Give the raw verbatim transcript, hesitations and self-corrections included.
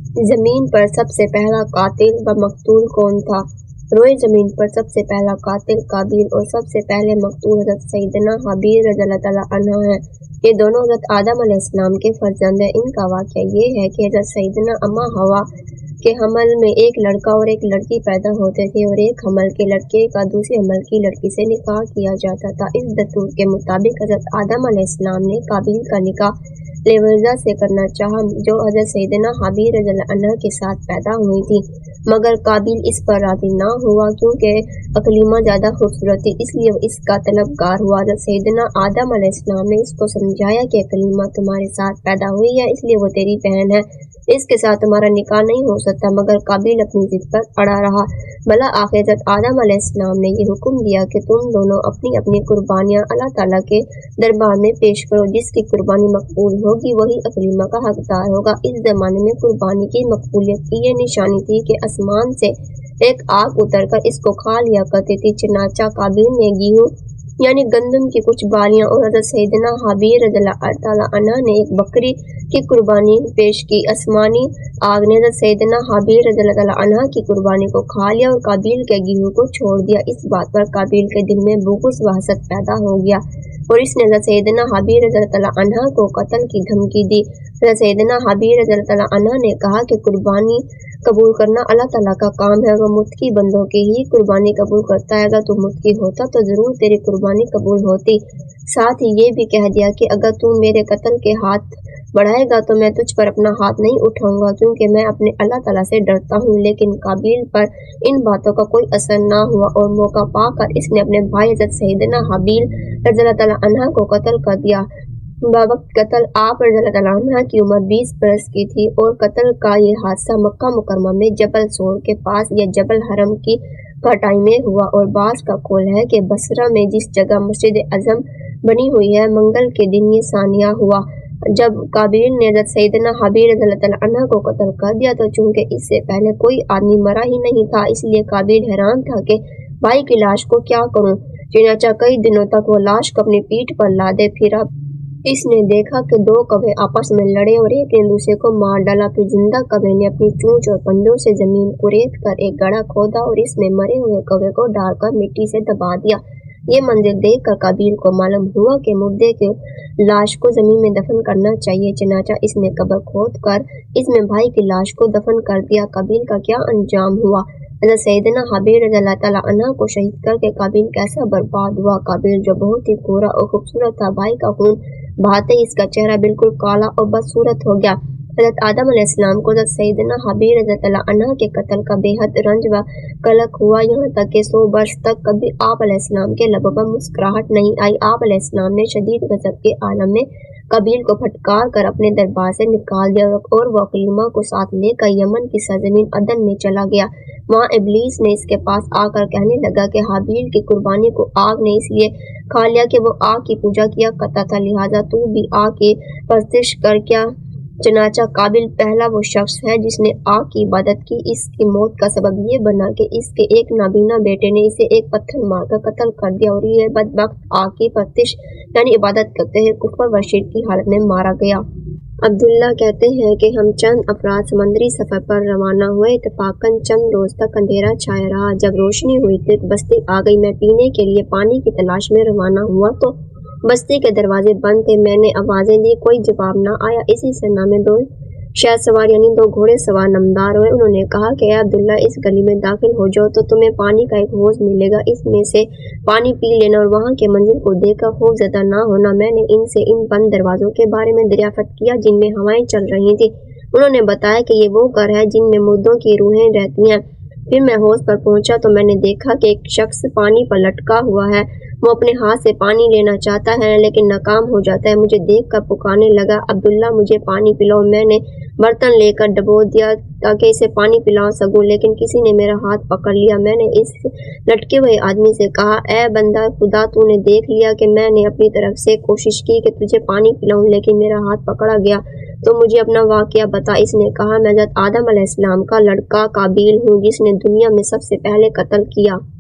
زمین پر سب سے پہلا قاتل و مقتول کون تھا؟ روئے زمین پر سب سے پہلا قاتل قابیل اور سب سے پہلے مقتول حضرت سیدنا حابیل رضی اللہ تعالیٰ عنہ ہیں۔ یہ دونوں حضرت آدم علیہ السلام کے فرزند ہیں۔ ان کا واقعہ یہ ہے کہ حضرت سیدنا اما حوا کے حمل میں ایک لڑکا اور ایک لڑکی پیدا ہوتے تھے اور ایک حمل کے لڑکے کا دوسری حمل کی لڑکی سے نکاح کیا جاتا تھا۔ اس دستور کے مطابق حضرت آدم علیہ السلام نے قابیل کا نکاح لیوزا سے کرنا چاہا جو حضرت سیدنا حابیل رضی اللہ عنہ کے ساتھ پیدا ہوئی تھی، مگر قابیل اس پر راضی نہ ہوا کیونکہ اقلیمہ زیادہ خوبصورت تھی، اس لیے وہ اس کا طلبگار ہوا۔ حضرت سیدنا آدم علیہ السلام نے اس کو سمجھایا کہ اقلیمہ تمہارے ساتھ پیدا ہوئی ہے، اس لیے وہ تیری بہن ہے، اس کے ساتھ تمہارا نکاح نہیں ہو سکتا، مگر قابیل اپنی ضد پر اڑا رہا۔ بلا آخر حضرت آدم علیہ السلام نے یہ حکم دیا کہ تم دونوں اپنی اپنی قربانیاں اللہ تعالیٰ کے دربار میں پیش کرو، جس کی قربانی مقبول ہوگی وہی اقلیمہ کا حقدار ہوگا۔ اس زمانے میں قربانی کی مقبولیت کی یہ نشانی تھی کہ آسمان سے ایک آگ اتر کر اس کو کھا لیا کرتی تھی۔ چنانچہ قابیل نے گیہوں یعنی گندم کی کچھ بالیاں اور حضرت سیدنا حابیل رضی اللہ تعالیٰ عنہ نے ایک بکری کی قربانی پیش کی۔ آسمانی آگ نے حضرت سیدنا حابیل رضی اللہ تعالیٰ عنہ کی قربانی کو کھا لیا اور قابیل کے گیہوں کو چھوڑ دیا۔ اس بات پر قابیل کے دل میں بغض و حسد پیدا ہو گیا اور اس نے حضرت سیدنا حابیل رضی اللہ تعالیٰ عنہ کو قتل کی دھمکی دی۔ حضرت سیدنا حابیل رضی اللہ تعالیٰ عنہ نے کہا کہ قربانی قبول کرنا اللہ تعالیٰ کا کام ہے، وہ متقی بندوں کی ہی قربانی قبول کرتا ہے، اگر تو متقی ہوتا تو ضرور تیری قربانی قبول ہوتی۔ ساتھ ہی یہ بھی کہہ دیا کہ اگر تو میرے قتل کے ہاتھ بڑھائے گا تو میں تجھ پر اپنا ہاتھ نہیں اٹھاؤں گا کیونکہ میں اپنے اللہ تعالیٰ سے ڈرتا ہوں۔ لیکن قابیل پر ان باتوں کا کوئی اثر نہ ہوا اور موقع پا کر اس نے اپنے بھائی حضرت سیدنا حابیل رضی اللہ تعالیٰ عنہ کو قتل کر دیا۔ بوقت قتل آپ رضی اللہ تعالیٰ عنہ کی عمر بیس برس کی تھی اور قتل کا یہ حادثہ مکہ مکرمہ میں جبل سور کے پاس یا جبل حرم کی گھٹائی میں ہوا، اور بعض کا قول ہے کہ بصرہ میں جس جگہ مسجد اعظم بنی ہوئی ہے منگل کے دن یہ ثانیہ ہوا۔ جب قابیل نے حضرت سیدنا حابیل رضی اللہ تعالیٰ عنہ کو قتل کر دیا تو چونکہ اس سے پہلے کوئی آدمی مرا ہی نہیں تھا، اس لیے قابیل حیران تھا کہ بھائی کی لاش کو کیا کروں۔ چنانچہ کئی دنوں تک وہ لاش کو اپنی پیٹھ پر لادے پھرا۔ اس نے دیکھا کہ دو کوے آپس میں لڑے اور ایک نے دوسرے کو مار ڈالا، پھر زندہ کوے نے اپنی چونچ اور پنجوں سے زمین کو ریت کر ایک گڑھا کھودا اور اس میں مرے ہوئے کوے کو ڈال کر مٹی سے دبا دیا۔ یہ منظر دیکھ کر قابیل کو معلوم ہوا کہ مردے کی لاش کو زمین میں دفن کرنا چاہیے، چنانچہ اس نے قبر کھود کر اس میں بھائی کی لاش کو دفن کر دیا۔ قابیل کا کیا انجام ہوا؟ حضرت سیدنا حابیل رضی اللہ تعالیٰ عنہ کو شہید کر کے قابیل کیسا برباد ہوا۔ قابیل جو بہت ہی گورا اور خوبصورت تھا، بھائی کا خون بہاتے ہی اس کا چہرہ بالکل کالا اور بدصورت ہو گیا۔ حضرت آدم علیہ السلام کو حضرت سیدنا حابیل رضی اللہ عنہ کے قتل کا بے حد رنج و قلق ہوا، یہاں تک کہ سو برس تک کبھی آپ علیہ السلام کے لبوں پر مسکراہٹ نہیں آئی۔ آپ علیہ السلام نے شدید غضب کے عالم میں قابیل کو پھٹکار کر اپنے دربار سے نکال دیا اور وہ اقلیمہ کو ساتھ لے کر یمن کی سرزمین عدن میں چلا گیا۔ وہاں ابلیس نے اس کے پاس آ کر کہنے لگا کہ حابیل کی قربانی کو آگ نے اس لیے کھا لیا کہ وہ آگ کی پوجا کیا کرتا تھا، لہٰذا تو بھی آگ کی پرستش کر کیا۔ چنانچہ قابیل پہلا وہ شخص ہے جس نے آگ کی عبادت کی۔ اس کی موت کا سبب یہ بنا کہ اس کے ایک نابینا بیٹے نے اسے ایک پتھر مار کر قتل کر دیا اور یہ بدبخت آگ کی پرستش یعنی عبادت کرتے ہوئے کفر و شرک کی حالت میں مارا گیا۔ عبداللہ کہتے ہیں کہ ہم چند افراد سمندری سفر پر روانہ ہوئے، اتفاقاً چند روز تک اندھیرا چھایا رہا۔ جب روشنی ہوئی تو ایک بستی آ گئی۔ میں پینے کے لیے پانی کی تلاش میں روانہ ہوا تو بستی کے دروازے بند تھے۔ میں نے آوازیں دی، کوئی جواب نہ آیا۔ اسی سنا میں دو شہ سوار یعنی دو گھوڑے سوار نمدار ہوئے۔ انہوں نے کہا کہ اے عبداللہ، اس گلی میں داخل ہو جاؤ تو تمہیں پانی کا ایک حوض ملے گا، اس میں سے پانی پی لینا اور وہاں کے منظر کو دیکھ کر خوف زدہ نہ ہونا۔ میں نے ان سے ان بند دروازوں کے بارے میں دریافت کیا جن میں ہوائیں چل رہی تھیں۔ انہوں نے بتایا کہ یہ وہ گھر ہے جن میں مردوں کی روحیں رہتی ہیں۔ پھر میں حوض پر پہنچا تو میں نے دیکھا کہ ایک شخص پانی پر لٹکا ہوا ہے۔ وہ اپنے ہاتھ سے پانی لینا چاہتا ہے لیکن ناکام ہو جاتا ہے۔ مجھے دیکھ کر پکارنے لگا، عبداللہ مجھے پانی پلاؤ۔ میں نے برتن لے کر ڈبو دیا تاکہ اسے پانی پلا سکوں، لیکن کسی نے میرا ہاتھ پکڑ لیا۔ میں نے اس لٹکے ہوئے آدمی سے کہا، اے بندہ خدا، تو نے دیکھ لیا کہ میں نے اپنی طرف سے کوشش کی کہ تجھے پانی پلاؤں لیکن میرا ہاتھ پکڑا گیا، تو مجھے اپنا واقعہ بتا۔ اس نے کہا، میں حضرت آدم علیہ السلام کا لڑکا قابیل ہوں جس نے دنیا میں سب سے پہلے قتل کیا۔